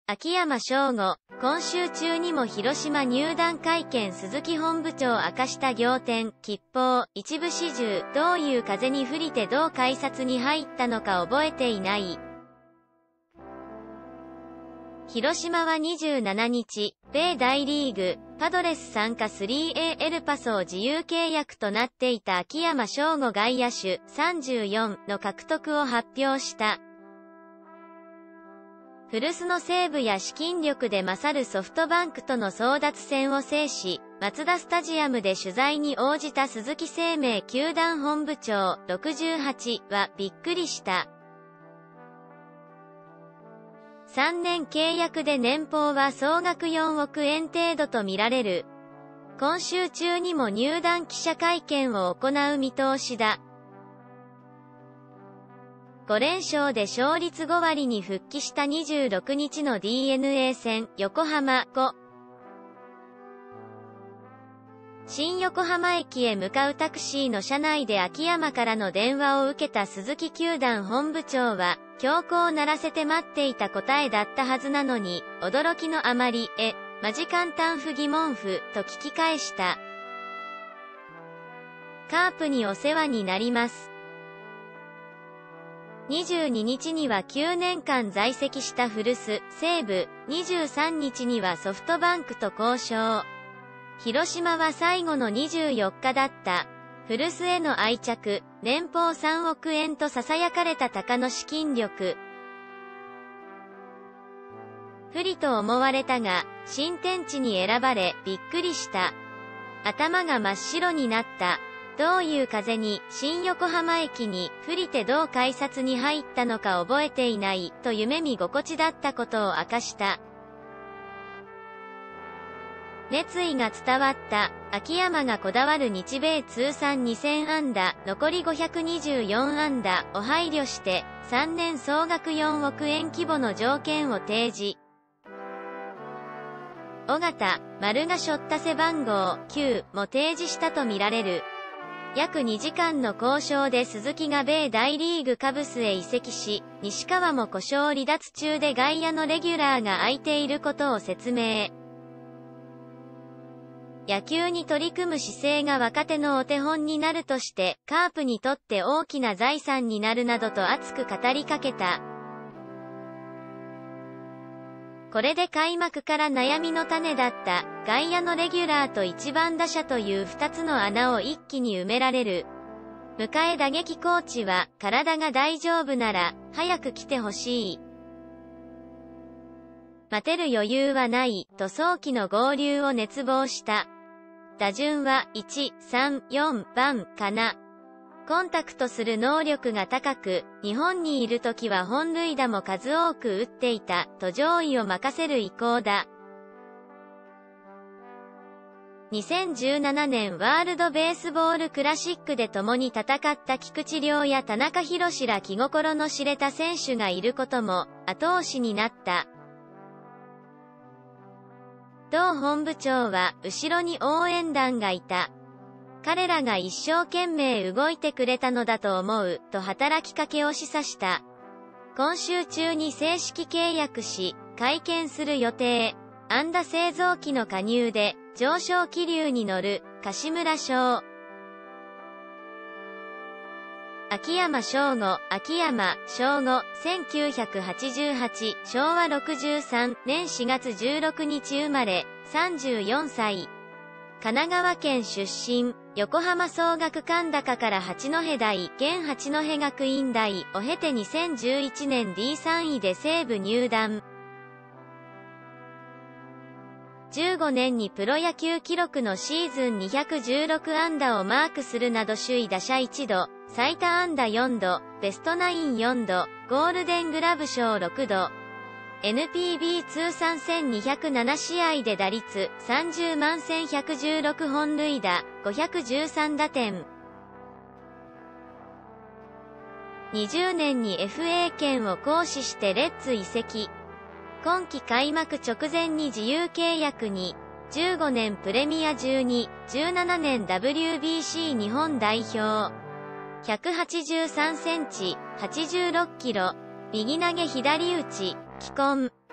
秋山翔吾、今週中にも広島入団会見。鈴木本部長明かした仰天、吉報、一部始終、どういう風に吹りてどう改札に入ったのか覚えていない。広島は27日、米大リーグ、パドレス参加 3A エルパソを自由契約となっていた秋山翔吾外野手34の獲得を発表した。古巣の西武や資金力で勝るソフトバンクとの争奪戦を制し、マツダスタジアムで取材に応じた鈴木生命球団本部長68はびっくりした。3年契約で年俸は総額4億円程度とみられる。今週中にも入団記者会見を行う見通しだ。5連勝で勝率5割に復帰した26日の DNA 戦、横浜5。新横浜駅へ向かうタクシーの車内で秋山からの電話を受けた鈴木球団本部長は、強行鳴らせて待っていた答えだったはずなのに、驚きのあまり、マジ簡単不疑問符、と聞き返した。カープにお世話になります。22日には9年間在籍した古巣、西武、23日にはソフトバンクと交渉。広島は最後の24日だった。古巣への愛着、年俸3億円と囁かれた鷹の資金力。不利と思われたが、新天地に選ばれ、びっくりした。頭が真っ白になった。どういう風に、新横浜駅に、不利てどう改札に入ったのか覚えていない、と夢見心地だったことを明かした。熱意が伝わった。秋山がこだわる日米通算2000安打、残り524安打を配慮して、3年総額4億円規模の条件を提示。尾形、丸が背負った背番号9も提示したとみられる。約2時間の交渉で鈴木が米大リーグカブスへ移籍し、西川も故障離脱中で外野のレギュラーが空いていることを説明。野球に取り組む姿勢が若手のお手本になるとして、カープにとって大きな財産になるなどと熱く語りかけた。これで開幕から悩みの種だった外野のレギュラーと1番打者という2つの穴を一気に埋められる。迎え打撃コーチは、体が大丈夫なら早く来てほしい。待てる余裕はない、と早期の合流を熱望した。打順は1、3、4番かな。コンタクトする能力が高く、日本にいるときは本塁打も数多く打っていた、と上位を任せる意向だ。2017年ワールドベースボールクラシックで共に戦った菊池涼や田中宏ら気心の知れた選手がいることも後押しになった。同本部長は、後ろに応援団がいた。彼らが一生懸命動いてくれたのだと思う、と働きかけを示唆した。今週中に正式契約し、会見する予定。安打製造機の加入で、上昇気流に乗る、柏村翔。秋山翔吾、秋山翔吾、1988、昭和63年4月16日生まれ、34歳。神奈川県出身、横浜総学館高から八戸大、現八戸学院大を経て2011年 D3 位で西武入団。15年にプロ野球記録のシーズン216安打をマークするなど首位打者1度、最多安打4度、ベストナイン4度、ゴールデングラブ賞6度。NPB 通算1207試合で打率30万1116本塁打、513打点。20年に FA 権を行使してレッズ移籍。今季開幕直前に自由契約に、15年プレミア12、17年 WBC 日本代表。183センチ、86キロ。右投げ左打ち、既婚。